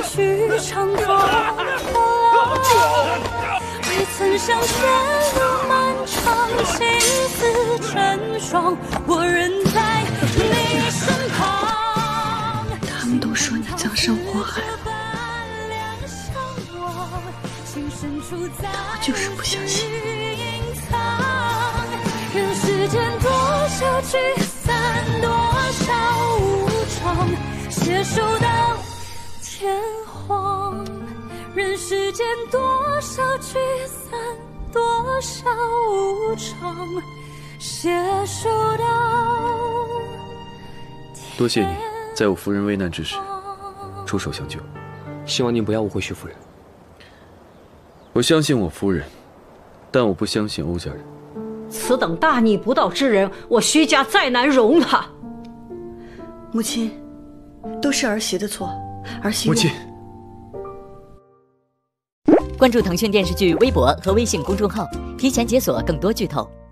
许长空。未曾想陷入漫长情丝成双，我仍在你身旁。 他们都说你葬身火海，但我就是不相信。 人世间多少聚散，多少无常，携手到天荒。人世间多少聚散，多少无常，携手到天荒。 多谢你，在我夫人危难之时出手相救。 希望您不要误会徐夫人。 我相信我夫人，但我不相信欧家人。 此等大逆不道之人，我徐家再难容他。 母亲，都是儿媳的错，儿媳。 母亲。 关注腾讯电视剧微博和微信公众号，提前解锁更多剧透。